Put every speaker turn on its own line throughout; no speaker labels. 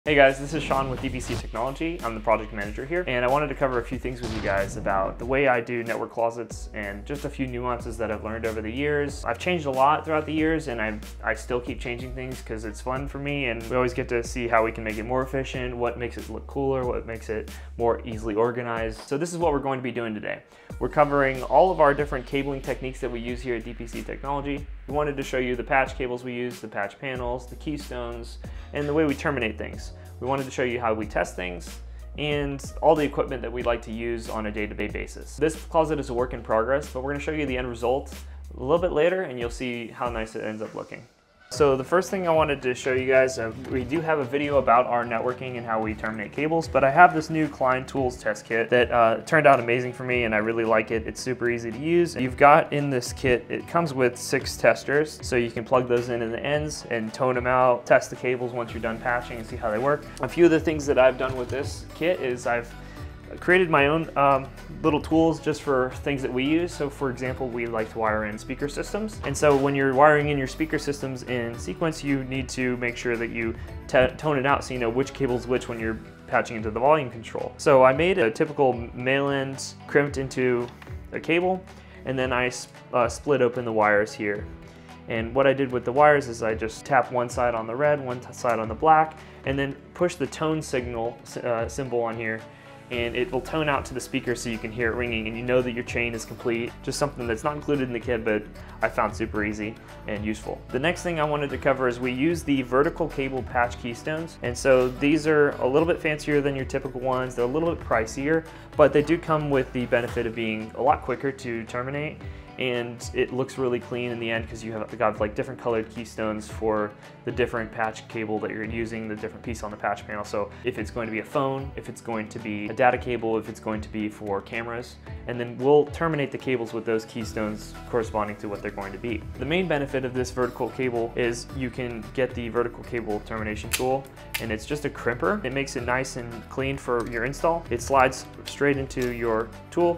Hey guys, this is Sean with DPC Technology. I'm the project manager here, and I wanted to cover a few things with you guys about the way I do network closets and just a few nuances that I've learned over the years. I've changed a lot throughout the years, and I still keep changing things because it's fun for me, and we always get to see how we can make it more efficient, what makes it look cooler, what makes it more easily organized. So this is what we're going to be doing today. We're covering all of our different cabling techniques that we use here at DPC Technology. We wanted to show you the patch cables we use, the patch panels, the keystones, and the way we terminate things. We wanted to show you how we test things and all the equipment that we like to use on a day-to-day basis. This closet is a work in progress, but we're going to show you the end result a little bit later, and you'll see how nice it ends up looking. So the first thing I wanted to show you guys, we do have a video about our networking and how we terminate cables, but I have this new Klein Tools test kit that turned out amazing for me, and I really like it. It's super easy to use. You've got in this kit, it comes with 6 testers, so you can plug those in the ends and tone them out, test the cables once you're done patching and see how they work. A few of the things that I've done with this kit is I've created my own little tools just for things that we use. So for example, we like to wire in speaker systems. And so when you're wiring in your speaker systems in sequence, you need to make sure that you tone it out so you know which cable's which when you're patching into the volume control. So I made a typical male end crimped into a cable, and then I split open the wires here. And what I did with the wires is I just tap one side on the red, one side on the black, and then push the tone signal symbol on here, and it will tone out to the speaker so you can hear it ringing and you know that your chain is complete. Just something that's not included in the kit, but I found super easy and useful. The next thing I wanted to cover is we use the vertical cable patch keystones. And so these are a little bit fancier than your typical ones. They're a little bit pricier, but they do come with the benefit of being a lot quicker to terminate. And it looks really clean in the end because you have got like different colored keystones for the different patch cable that you're using, the different piece on the patch panel. So if it's going to be a phone, if it's going to be a data cable, if it's going to be for cameras, and then we'll terminate the cables with those keystones corresponding to what they're going to be. The main benefit of this vertical cable is you can get the vertical cable termination tool, and it's just a crimper. It makes it nice and clean for your install. It slides straight into your tool.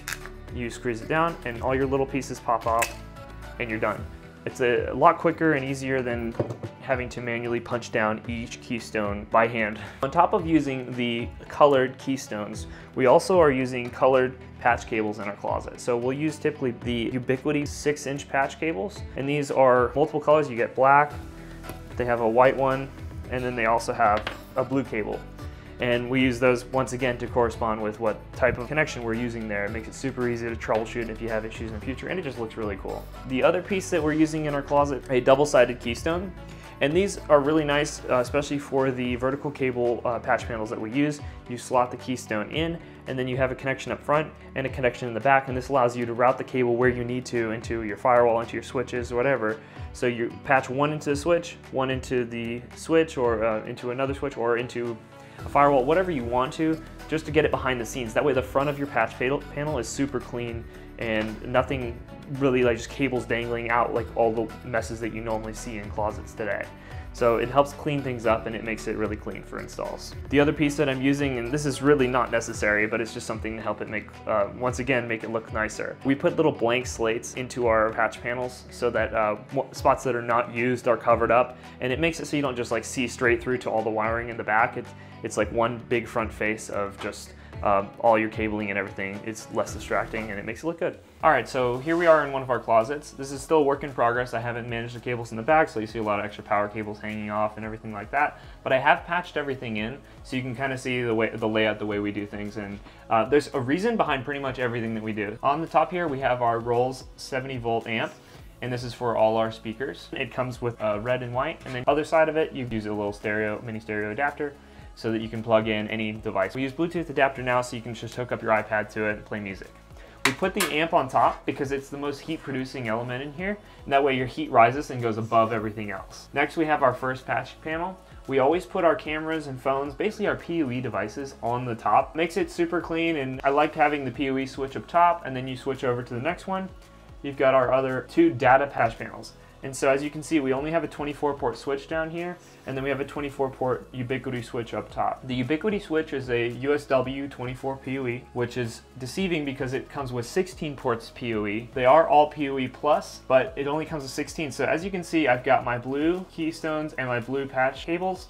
You squeeze it down and all your little pieces pop off and you're done. It's a lot quicker and easier than having to manually punch down each keystone by hand. On top of using the colored keystones, we also are using colored patch cables in our closet. So we'll use typically the Ubiquiti 6-inch patch cables, and these are multiple colors. You get black, they have a white one, and then they also have a blue cable. And we use those once again to correspond with what type of connection we're using there. It makes it super easy to troubleshoot if you have issues in the future, and it just looks really cool. The other piece that we're using in our closet, a double-sided keystone. And these are really nice, especially for the vertical cable patch panels that we use. You slot the keystone in, and then you have a connection up front and a connection in the back, and this allows you to route the cable where you need to, into your firewall, into your switches, or whatever. So you patch one into the switch, one into the switch, or into another switch, or into a firewall, whatever you want to, just to get it behind the scenes. That way the front of your patch panel is super clean and nothing really like just cables dangling out like all the messes that you normally see in closets today. So it helps clean things up and it makes it really clean for installs. The other piece that I'm using, and this is really not necessary, but it's just something to help it make, once again, make it look nicer. We put little blank slates into our patch panels so that spots that are not used are covered up, and it makes it so you don't just like see straight through to all the wiring in the back. It's like one big front face of just all your cabling and everything. It's less distracting and it makes it look good. All right, so here we are in one of our closets. This is still a work in progress. I haven't managed the cables in the back, so you see a lot of extra power cables hanging off and everything like that. But I have patched everything in, so you can kind of see the layout, the way we do things. And there's a reason behind pretty much everything that we do. On the top here, we have our Rolls 70-volt amp. And this is for all our speakers. It comes with red and white. And then other side of it, you use a little mini stereo adapter so that you can plug in any device. We use Bluetooth adapter now, so you can just hook up your iPad to it and play music. We put the amp on top because it's the most heat producing element in here, and that way your heat rises and goes above everything else. Next we have our first patch panel. We always put our cameras and phones, basically our PoE devices, on the top. Makes it super clean, and I like having the PoE switch up top, and then you switch over to the next one. You've got our other 2 data patch panels. And so as you can see, we only have a 24-port switch down here, and then we have a 24-port Ubiquiti switch up top. The Ubiquiti switch is a USW 24 PoE, which is deceiving because it comes with 16 ports PoE. They are all PoE plus, but it only comes with 16. So as you can see, I've got my blue keystones and my blue patch cables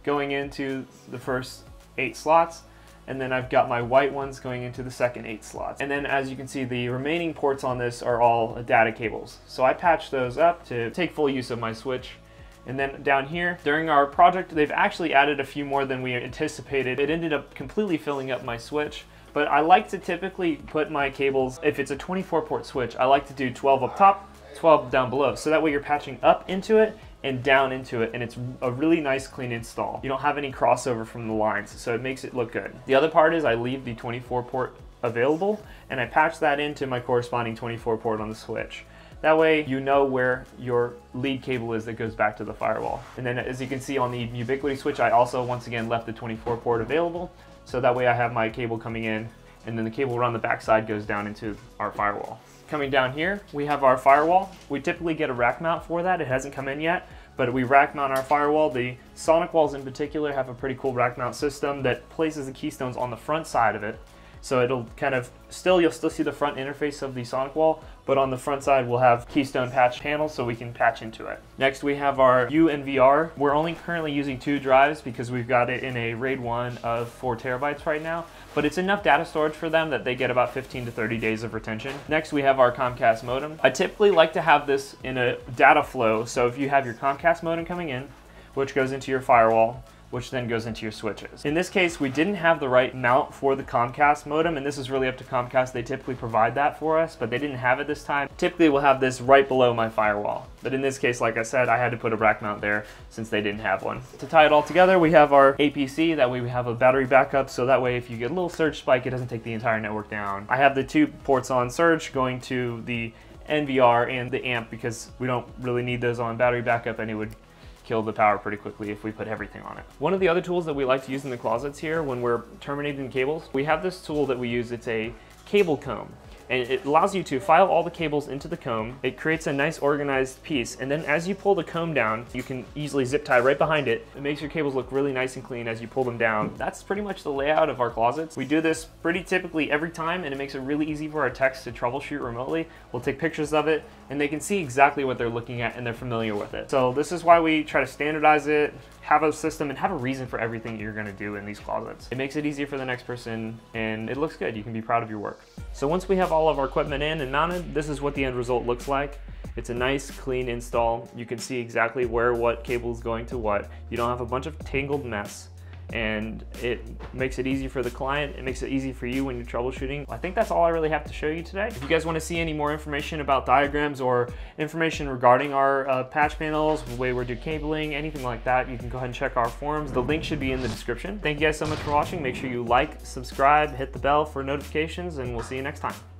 going into the first 8 slots, and then I've got my white ones going into the second 8 slots. And then as you can see, the remaining ports on this are all data cables. So I patched those up to take full use of my switch. And then down here, during our project, they've actually added a few more than we anticipated. It ended up completely filling up my switch, but I like to typically put my cables, if it's a 24 port switch, I like to do 12 up top, 12 down below. So that way you're patching up into it and down into it, and it's a really nice clean install. You don't have any crossover from the lines, so it makes it look good. The other part is I leave the 24 port available, and I patch that into my corresponding 24 port on the switch. That way you know where your lead cable is that goes back to the firewall. And then as you can see on the Ubiquiti switch, I also once again left the 24 port available, so that way I have my cable coming in, and then the cable around the backside goes down into our firewall. Coming down here, we have our firewall. We typically get a rack mount for that. It hasn't come in yet, but we rack mount our firewall. The SonicWalls in particular have a pretty cool rack mount system that places the keystones on the front side of it. So it'll kind of you'll still see the front interface of the SonicWall, but on the front side we'll have keystone patch panels so we can patch into it. Next we have our UNVR. We're only currently using 2 drives because we've got it in a RAID 1 of 4 terabytes right now, but it's enough data storage for them that they get about 15 to 30 days of retention. Next we have our Comcast modem. I typically like to have this in a data flow, so if you have your Comcast modem coming in, which goes into your firewall, which then goes into your switches. In this case, we didn't have the right mount for the Comcast modem, and this is really up to Comcast. They typically provide that for us, but they didn't have it this time. Typically, we'll have this right below my firewall. But in this case, like I said, I had to put a rack mount there since they didn't have one. To tie it all together, we have our APC. That way we have a battery backup, so that way if you get a little surge spike, it doesn't take the entire network down. I have the 2 ports on surge going to the NVR and the amp because we don't really need those on battery backup, and it would kill the power pretty quickly if we put everything on it. One of the other tools that we like to use in the closets here when we're terminating cables, we have this tool that we use. It's a cable comb, and it allows you to file all the cables into the comb. It creates a nice organized piece, and then as you pull the comb down, you can easily zip tie right behind it. It makes your cables look really nice and clean as you pull them down. That's pretty much the layout of our closets. We do this pretty typically every time, and it makes it really easy for our techs to troubleshoot remotely. We'll take pictures of it, and they can see exactly what they're looking at, and they're familiar with it. So this is why we try to standardize it, have a system, and have a reason for everything you're gonna do in these closets. It makes it easier for the next person, and it looks good. You can be proud of your work. So once we have all of our equipment in and mounted, this is what the end result looks like. It's a nice, clean install. You can see exactly where what cable is going to what. You don't have a bunch of tangled mess, and it makes it easy for the client. It makes it easy for you when you're troubleshooting. I think that's all I really have to show you today. If you guys want to see any more information about diagrams or information regarding our patch panels, the way we're doing cabling, anything like that, you can go ahead and check our forums. The link should be in the description. Thank you guys so much for watching. Make sure you like, subscribe, hit the bell for notifications, and we'll see you next time.